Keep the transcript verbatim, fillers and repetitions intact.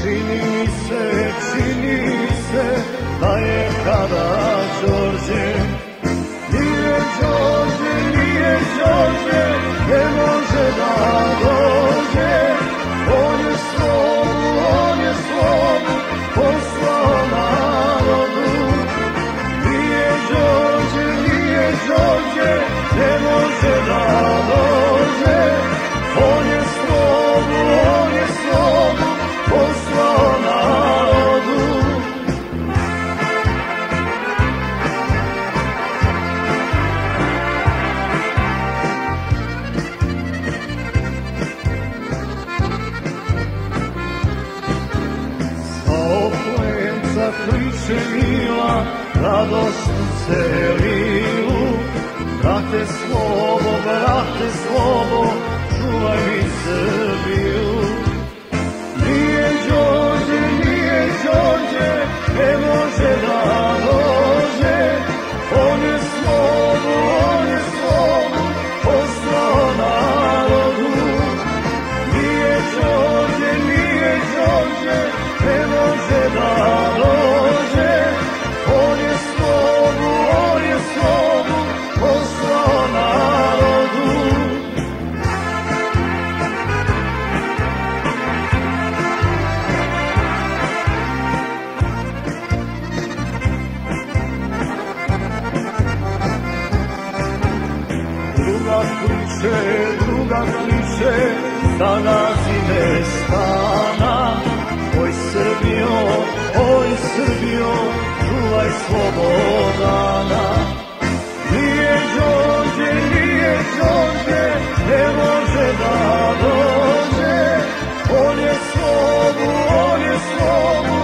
Čini mi se, čini mi se da je Karađorđe. Nije Đorđe, nije Đorđe, ne može da dođe. On je slobu, on je slobu poslao narodu. Nije Đorđe, nije Đorđe, ne može da dođe. On je slobu, on je slobu poslao narodu. Sa oplenca kliče mila, radosnu celilu. Brate slobo, brate slobo, čuvaj mi Srbiju. Nije Đorđe, nije Đorđe, ne može da dođe. On je slobu, on je slobu poslao narodu. Nije Đorđe, nije Đorđe, ne može da dođe. On je slobu, on je slobu poslao narodu. Druga kliče, druga kliče, sada si nestana. Oj Srbijo, oj Srbijo, čuvaj Slobodana. Nije Đorđe, nije Đorđe, ne može da dođe. On je slobu, on je slobu